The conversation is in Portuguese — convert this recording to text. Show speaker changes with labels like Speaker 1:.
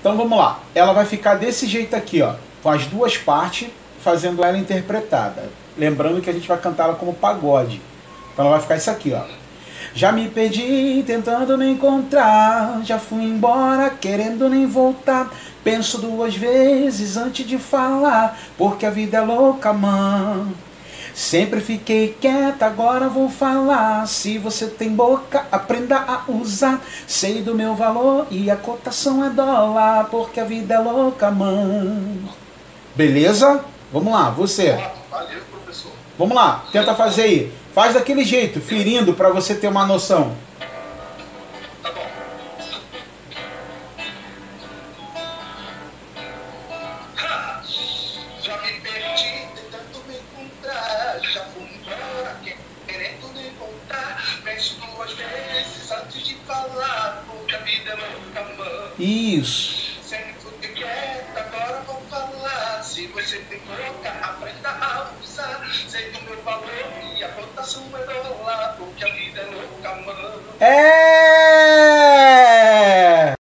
Speaker 1: Então vamos lá. Ela vai ficar desse jeito aqui, ó, com as duas partes, fazendo ela interpretada. Lembrando que a gente vai cantar ela como pagode. Então ela vai ficar isso aqui, ó. Já me perdi tentando me encontrar, já fui embora querendo nem voltar. Penso duas vezes antes de falar, porque a vida é louca, mãe. Sempre fiquei quieta, agora vou falar. Se você tem boca, aprenda a usar. Sei do meu valor e a cotação é dólar, porque a vida é louca, mãe. Beleza? Vamos lá, você.
Speaker 2: Valeu, professor.
Speaker 1: Vamos lá, tenta fazer aí. Faz daquele jeito, ferindo, para você ter uma noção.
Speaker 2: Tá bom. Já me perdi tentando me encontrar, já fui embora querendo nem voltar. Penso duas vezes antes de falar, porque a vida é louca, mãe.
Speaker 1: Isso.
Speaker 2: Sempre fui quieta, agora vou falar. Se você tem boca, aprenda a usar. Sei do meu valor e a cotação é dólar, porque a vida é louca.